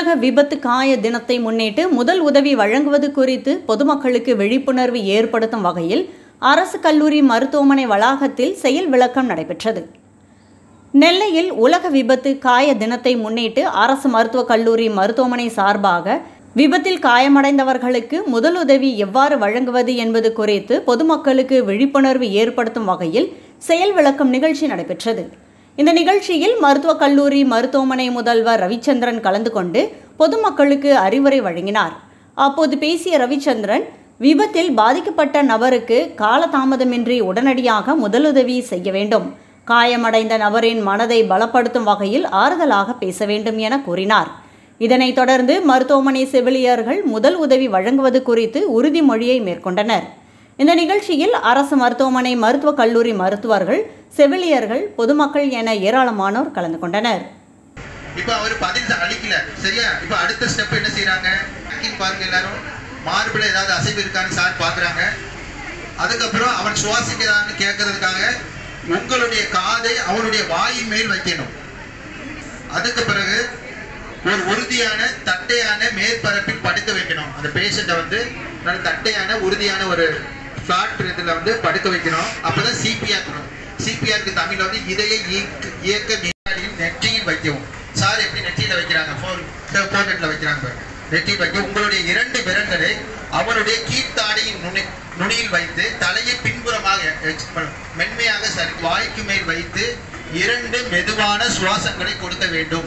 உலக விபத்து காய தினத்தை முன்னிட்டு முதல் உதவி வழங்குவது குறித்து பொதுமக்களுக்கு விழிப்புணர்வு ஏற்படுத்தும் வகையில் அரசு கல்லூரி மருத்துவமனை வளாகத்தில் செயல் விளக்கம் நடைபெற்றது. நெல்லையில் உலக விபத்து காய தினத்தை முன்னிட்டு அரசு மருத்துவக் கல்லூரி மருத்துவமனை சார்பாக விபத்தில் காயமடைந்தவர்களுக்கு முதலுதவி எவ்வாறு வழங்குவது என்பது குறித்து பொதுமக்களுக்கு விழிப்புணர்வு ஏற்படுத்தும் வகையில் செயல் விளக்கம் நிகழ்ச்சி நடைபெற்றது. இந்த நிகழ்ச்சியில் மருத்துவக் கல்லூரி மருத்துவமனை முதல்வர் ரவிச்சந்திரன் கலந்து கொண்டு பொதுமக்களுக்கு அறிவுரை வழங்கினார். அப்போது பேசிய ரவிச்சந்திரன், விபத்தில் பாதிக்கப்பட்ட நபருக்கு காலதாமதமின்றி உடனடியாக முதலுதவி செய்ய வேண்டும், காயமடைந்த நபரின் மனதை பலப்படுத்தும் வகையில் ஆறுதலாக பேச வேண்டும் என கூறினார். இதனைத் தொடர்ந்து மருத்துவமனை செவிலியர்கள் முதல் உதவி வழங்குவது குறித்து உறுதிமொழியை மேற்கொண்டனர். இந்த நிகழ்ச்சியில் அரசு மருத்துவமனை மருத்துவக் கல்லூரி மருத்துவர்கள், செவிலியர்கள், பொதுமக்கள் என ஏராளமானோர் கலந்து கொண்டனர். இப்போ அவர் பதில் அளிக்கல, சரியா? இப்போ அடுத்த ஸ்டெப் என்ன செய்யறாங்க? பாருங்க, எல்லாரும் மார்பில் ஏதாவது அசைவு இருக்கான்னு சார் பாக்குறாங்க. அதுக்கப்புறம் அவன் சுவாசிக்கிறான்னு கேட்கறதுக்காக உங்களுடைய காதை அவனுடைய வாயின் மேல் வைக்கணும். அதுக்கு பிறகு ஒரு உறுதியான தட்டையான மேற்பரப்பில் படுக்க வைக்கணும். அந்த பேஷண்ட்டை வந்து நல்ல தட்டையான உறுதியான ஒரு ஃபிளாட் இதில் வந்து படுக்க வைக்கணும். அப்பதான் சிபிஆர் பண்ணணும். சிபிஆருக்கு தமிழ்ல வந்து இதய இயக்க நெற்றியில் வைக்கவும். சார் எப்படி நெற்றியில வைக்கிறாங்க? போர்னெட்ல வைக்கிறாங்க. நெற்றியில் வைக்க உங்களுடைய 2 விரல்களை அவனுடைய கீழ்த்தாடையின் நுனியில் வைத்து தலையை பின்புறமாக மென்மையாக சரி வாய்க்கு மேல் வைத்து 2 மெதுவான சுவாசங்களை கொடுக்க வேண்டும்.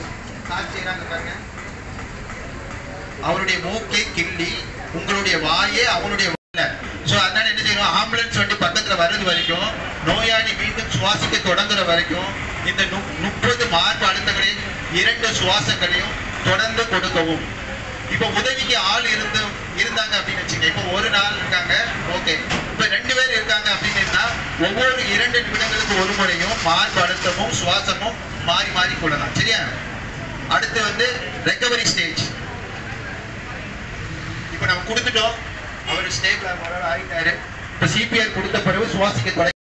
அவருடைய மூக்கை கிள்ளி உங்களுடைய வாயே அவனுடைய அதனால என்ன செய்யணும்? ஆம்புலன்ஸ் வண்டி பக்கத்துல வர்றது வரைக்கும், நோயாளி மீண்டும் சுவாசிக்க தொடங்குற வரைக்கும் இந்த 30 மார்பு அழுத்தங்களையும் 2 சுவாசங்களையும் தொடர்ந்து கொடுக்கவும். இப்ப உதவிக்கு ஆள் இருந்தாங்க அப்படின்னு வச்சுங்க. இப்ப ஒரு நாள் இருக்காங்க, ஓகே. இப்ப 2 பேர் இருக்காங்க அப்படின்னா ஒவ்வொரு 2 நிமிடங்களுக்கு ஒரு முறையும் மார்பு அழுத்தமும் சுவாசமும் மாறி மாறி கொள்ளலாம், சரியா? அடுத்து வந்து ரெக்கவரி ஸ்டேஜ். இப்ப நம்ம கொடுத்துட்டோம், அவர் ஸ்டேபிள் ஆகிட்டாரு. இப்ப சிபிஆர் கொடுத்த பிறகு சுவாசிக்க